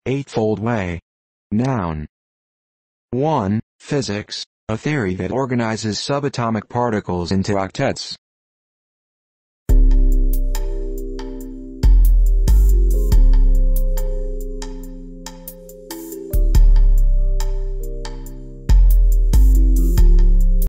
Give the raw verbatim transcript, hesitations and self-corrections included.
Eightfold Way. Noun. one. Physics, a theory that organizes subatomic particles into octets.